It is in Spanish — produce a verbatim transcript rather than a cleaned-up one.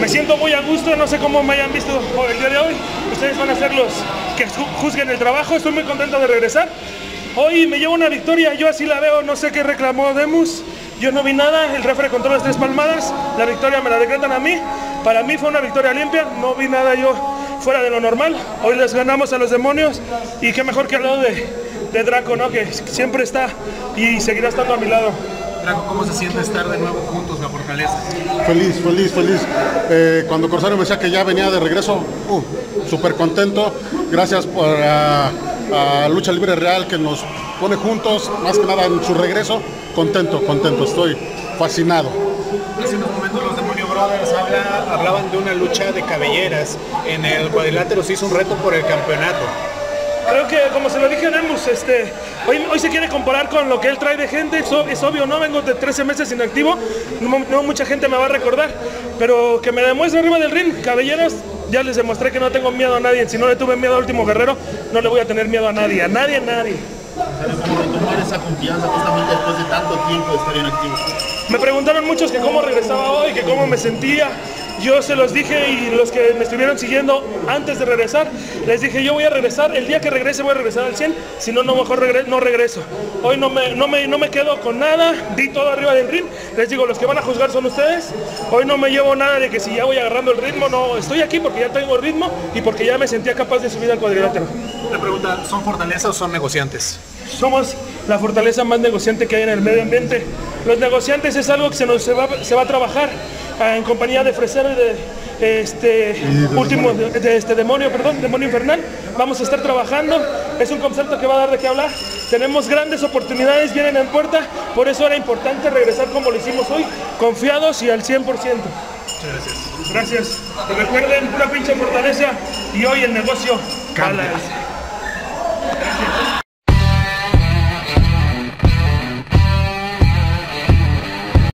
Me siento muy a gusto, no sé cómo me hayan visto el día de hoy. Ustedes van a ser los que juzguen el trabajo. Estoy muy contento de regresar. Hoy me llevo una victoria, yo así la veo, no sé qué reclamó Demus. Yo no vi nada, el referee contó las tres palmadas, la victoria me la decretan a mí. Para mí fue una victoria limpia, no vi nada yo fuera de lo normal. Hoy les ganamos a los demonios y qué mejor que al lado de, de Draco, ¿no? Que siempre está y seguirá estando a mi lado. Draco, ¿cómo se siente estar de nuevo juntos, la Fortaleza? Feliz, feliz, feliz. Eh, cuando Corsario me decía que ya venía de regreso, uh, súper contento. Gracias por a, a Lucha Libre Real que nos pone juntos, más que nada en su regreso. Contento, contento, estoy fascinado. Hace unos momentos los Demonio Brothers habla, hablaban de una lucha de cabelleras. En el cuadrilátero se hizo un reto por el campeonato. Creo que, como se lo dije a Demus, este, hoy, hoy se quiere comparar con lo que él trae de gente, es, es obvio, no vengo de trece meses inactivo, no, no mucha gente me va a recordar, pero que me demuestre arriba del ring, cabelleras, ya les demostré que no tengo miedo a nadie, si no le tuve miedo al último guerrero, no le voy a tener miedo a nadie, a nadie, a nadie. ¿Cómo retomar esa confianza justamente después de tanto tiempo de estar inactivo? Me preguntaron muchos que cómo regresaba hoy, que cómo me sentía. Yo se los dije y los que me estuvieron siguiendo antes de regresar, les dije yo voy a regresar, el día que regrese voy a regresar al cien, si no, no mejor regre no regreso. Hoy no me, no, me, no me quedo con nada, di todo arriba del ring, les digo, los que van a juzgar son ustedes. Hoy no me llevo nada de que si ya voy agarrando el ritmo, no, estoy aquí porque ya tengo el ritmo y porque ya me sentía capaz de subir al cuadrilátero. La pregunta, ¿son Fortaleza o son negociantes? Somos la fortaleza más negociante que hay en el medio ambiente. Los negociantes es algo que se, nos, se, va, se va a trabajar en compañía de Fresero y de este de último de, de este demonio, perdón, demonio infernal. Vamos a estar trabajando, es un concepto que va a dar de qué hablar. Tenemos grandes oportunidades, vienen en puerta, por eso era importante regresar como lo hicimos hoy, confiados y al cien por ciento. Muchas gracias. Gracias. Y recuerden, una pinche fortaleza y hoy el negocio cambia.